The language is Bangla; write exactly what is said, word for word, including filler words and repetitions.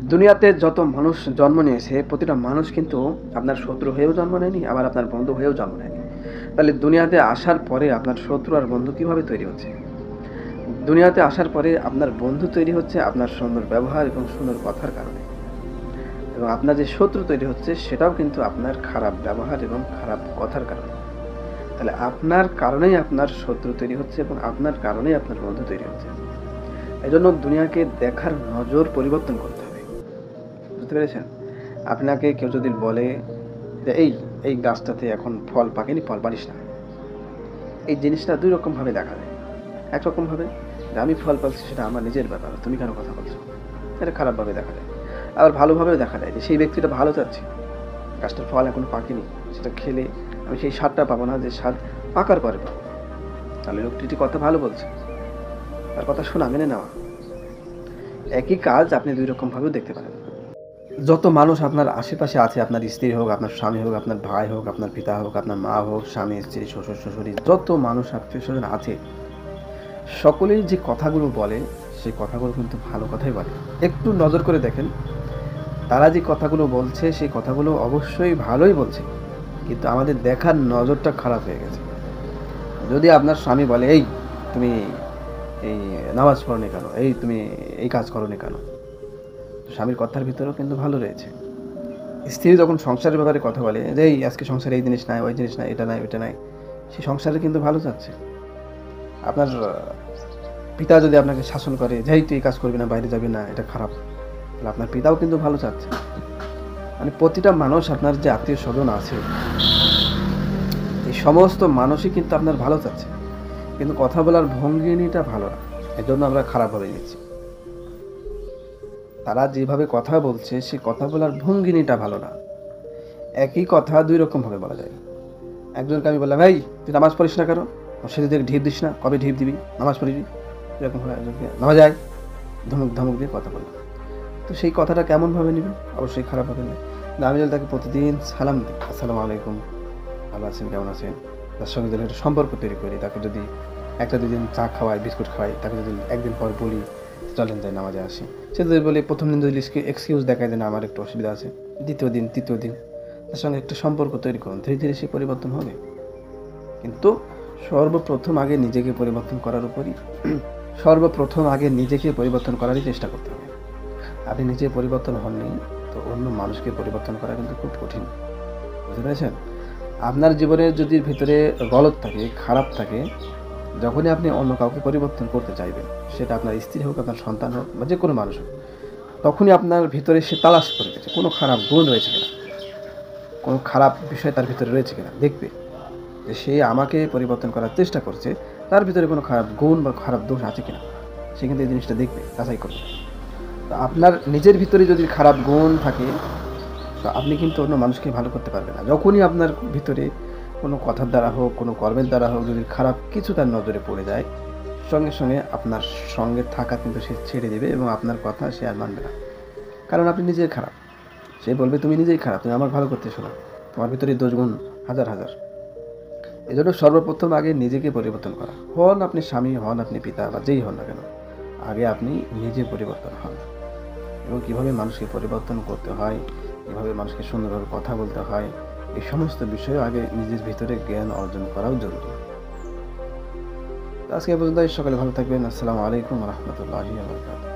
দুনিয়াতে যত মানুষ জন্ম নিয়েছে, প্রতিটা মানুষ কিন্তু আপনার শত্রু হয়েও জন্ম নেয়নি, আবার আপনার বন্ধু হয়েও জন্ম নেয়নি। তাহলে দুনিয়াতে আসার পরে আপনার শত্রু আর বন্ধু কিভাবে তৈরি হচ্ছে? দুনিয়াতে আসার পরে আপনার বন্ধু তৈরি হচ্ছে আপনার সুন্দর ব্যবহার এবং সুন্দর কথার কারণে। এবং আপনার যে শত্রু তৈরি হচ্ছে সেটাও কিন্তু আপনার খারাপ ব্যবহার এবং খারাপ কথার কারণে। তাহলে আপনার কারণেই আপনার শত্রু তৈরি হচ্ছে এবং আপনার কারণেই আপনার বন্ধু তৈরি হচ্ছে। এজন্য দুনিয়াকে দেখার নজর পরিবর্তন করতে হবে। বুঝতে পেরেছেন? আপনাকে কেউ যদি বলে যে এই এই গাছটাতে এখন ফল পাকেনি, ফল পারিস না, এই জিনিসটা দুই রকমভাবে দেখা যায়। একরকমভাবে যে আমি ফল পাচ্ছি সেটা আমার নিজের ব্যাপার, তুমি কেন কথা বলছো, এটা খারাপভাবে দেখা যায়। আবার ভালোভাবেও দেখা যায় যে সেই ব্যক্তিটা ভালো চাচ্ছে, গাছটার ফল এখনো পাকেনি, সেটা খেলে আমি সেই স্বাদটা পাবো না যে স্বাদ পাকার পরে পাবো। তাহলে লোকটি কথা ভালো বলছে, তার কথা শোনা, মেনে নেওয়া। একই কাজ আপনি দুই রকমভাবেও দেখতে পারেন। যত মানুষ আপনার আশেপাশে আছে, আপনার স্ত্রী হোক, আপনার স্বামী হোক, আপনার ভাই হোক, আপনার পিতা হোক, আপনার মা হোক, স্বামী, স্ত্রী, শ্বশুর, শাশুড়ি, যত মানুষ আত্মীয় স্বজন আছে, সকলেই যে কথাগুলো বলে সেই কথাগুলো কিন্তু ভালো কথাই বলে। একটু নজর করে দেখেন, তারা যে কথাগুলো বলছে সেই কথাগুলো অবশ্যই ভালোই বলছে, কিন্তু আমাদের দেখার নজরটা খারাপ হয়ে গেছে। যদি আপনার স্বামী বলে এই তুমি এই নামাজ পড়ো নি কেন, এই তুমি এই কাজ করো নি কেন, স্বামীর কথার ভিতরেও কিন্তু ভালো রয়েছে। স্ত্রী যখন সংসারের ব্যাপারে কথা বলে যে এই আজকে সংসারে এই জিনিস নাই, ওই জিনিস নাই, এটা নাই, ওইটা নাই, সেই সংসারে কিন্তু ভালো যাচ্ছে। আপনার পিতা যদি আপনাকে শাসন করে যে তুই এই কাজ করবি না, বাইরে যাবি না, এটা খারাপ, তাহলে আপনার পিতাও কিন্তু ভালো চাচ্ছে। মানে প্রতিটা মানুষ, আপনার যে আত্মীয় স্বজন আছে, এই সমস্ত মানুষই কিন্তু আপনার ভালো চাচ্ছে, কিন্তু কথা বলার ভঙ্গিটা ভালো না, এজন্য আমরা খারাপভাবে নিচ্ছি। তারা যেভাবে কথা বলছে সেই কথা বলার ভঙ্গিটা ভালো না। একই কথা দুই রকমভাবে বলা যায়। একজনকে আমি বললাম এই তুই নামাজ পড়িস না কেন, সে যদি ঢিপ দিস না, কবে ঢিপ দিবি, নামাজ পড়িবি, এরকমভাবে একজনকে নামাজ যায় ধমক ধমক দিয়ে কথা বললাম, তো সেই কথাটা কেমনভাবে নেবেন? অবশ্যই খারাপভাবে নেবেন। আমি যদি তাকে প্রতিদিন সালাম দিই, আসসালামু আলাইকুম, ভালো আছেন, কেমন আছেন, তার সঙ্গে যদি একটা সম্পর্ক তৈরি করি, তাকে যদি একটা দুদিন চা খাওয়াই, বিস্কুট খাওয়াই, তাকে যদি একদিন পর বলি চলেন যাই নামাজে আসি, সে যদি বলি, প্রথম দিন যদি এক্সকিউজ দেখায় দেন আমার একটু অসুবিধা আছে, দ্বিতীয় দিন তৃতীয় দিন তার সঙ্গে একটা সম্পর্ক তৈরি করুন, ধীরে ধীরে সে পরিবর্তন হবে। কিন্তু সর্বপ্রথম আগে নিজেকে পরিবর্তন করার উপরই সর্বপ্রথম আগে নিজেকে পরিবর্তন করারই চেষ্টা করতে হবে। আপনি নিজে পরিবর্তন হননি তো অন্য মানুষকে পরিবর্তন করা কিন্তু খুব কঠিন। বুঝতে পেরেছেন? আপনার জীবনের যদি ভিতরে গলদ থাকে, খারাপ থাকে, যখনই আপনি অন্য কাউকে পরিবর্তন করতে চাইবেন, সেটা আপনার স্ত্রী হোক, আপনার সন্তান হোক, বা যে কোনো মানুষ হোক, তখনই আপনার ভিতরে সে তালাশ করে গেছে কোনো খারাপ গুণ রয়েছে কিনা, কোনো খারাপ বিষয় তার ভিতরে রয়েছে কিনা। দেখবে যে সে আমাকে পরিবর্তন করার চেষ্টা করছে, তার ভিতরে কোনো খারাপ গুণ বা খারাপ দোষ আছে কিনা, সে কিন্তু এই জিনিসটা দেখবে, যাচাই করবে। তো আপনার নিজের ভিতরে যদি খারাপ গুণ থাকে, তো আপনি কিন্তু অন্য মানুষকে ভালো করতে পারবেন না। যখনই আপনার ভিতরে কোনো কথার দ্বারা হোক, কোনো কর্মের দ্বারা হোক, যদি খারাপ কিছু তার নজরে পড়ে যায়, সঙ্গে সঙ্গে আপনার সঙ্গে থাকা কিন্তু সে ছেড়ে দেবে এবং আপনার কথা সে আর মানবে না। কারণ আপনি নিজেই খারাপ। সে বলবে তুমি নিজেই খারাপ, তুমি আমার ভালো করতে শোনো, তোমার ভিতরে দোষগুণ হাজার হাজার। এই জন্য সর্বপ্রথম আগে নিজেকে পরিবর্তন করা। হন আপনি স্বামী, হন আপনি পিতা, বা যেই হন না কেন, আগে আপনি নিজে পরিবর্তন হন। এবং কীভাবে মানুষকে পরিবর্তন করতে হয়, কীভাবে মানুষকে সুন্দরভাবে কথা বলতে হয়, এই সমস্ত বিষয়ে আগে নিজের ভিতরে জ্ঞান অর্জন করাও জরুরি। আজকে এই পর্যন্ত, সকালে ভালো থাকবেন। আসসালামু আলাইকুম রহমতুল্লাহি ওয়া বারাকাতুহু।